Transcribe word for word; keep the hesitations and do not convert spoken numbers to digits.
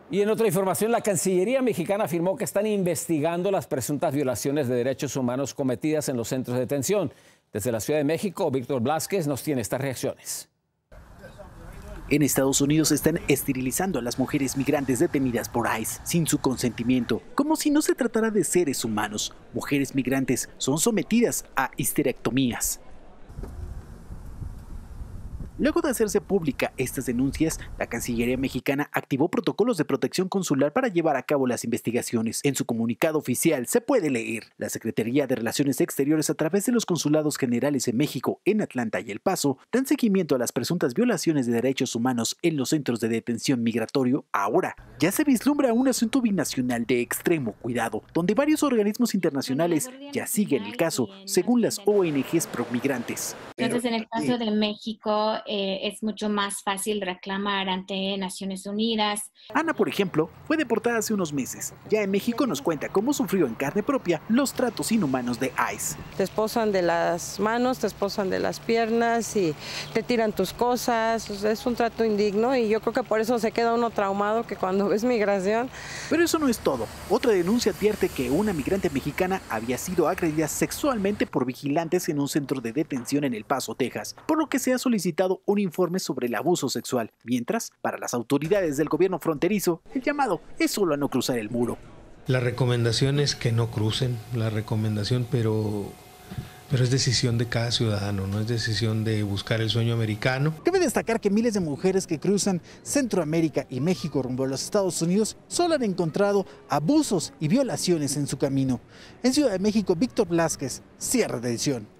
Y en otra información, la Cancillería mexicana afirmó que están investigando las presuntas violaciones de derechos humanos cometidas en los centros de detención. Desde la Ciudad de México, Víctor Blázquez nos tiene estas reacciones. En Estados Unidos están esterilizando a las mujeres migrantes detenidas por ICE sin su consentimiento, como si no se tratara de seres humanos. Mujeres migrantes son sometidas a histerectomías. Luego de hacerse pública estas denuncias, la Cancillería mexicana activó protocolos de protección consular para llevar a cabo las investigaciones. En su comunicado oficial se puede leer: la Secretaría de Relaciones Exteriores, a través de los consulados generales en México, en Atlanta y El Paso, dan seguimiento a las presuntas violaciones de derechos humanos en los centros de detención migratorio. Ahora ya se vislumbra un asunto binacional de extremo cuidado, donde varios organismos internacionales ya siguen el caso, según las O N Ges promigrantes. Entonces, en el caso de México, eh, es mucho más fácil reclamar ante Naciones Unidas. Ana, por ejemplo, fue deportada hace unos meses. Ya en México nos cuenta cómo sufrió en carne propia los tratos inhumanos de ICE. Te esposan de las manos, te esposan de las piernas y te tiran tus cosas. O sea, es un trato indigno y yo creo que por eso se queda uno traumado, que cuando ves migración. Pero eso no es todo. Otra denuncia advierte que una migrante mexicana había sido agredida sexualmente por vigilantes en un centro de detención en El Paso, Texas, por lo que se ha solicitado un informe sobre el abuso sexual. Mientras, para las autoridades del gobierno fronterizo, el llamado es solo a no cruzar el muro. La recomendación es que no crucen, la recomendación, pero, pero es decisión de cada ciudadano, no es decisión de buscar el sueño americano. Cabe destacar que miles de mujeres que cruzan Centroamérica y México rumbo a los Estados Unidos solo han encontrado abusos y violaciones en su camino. En Ciudad de México, Víctor Blázquez, cierre de edición.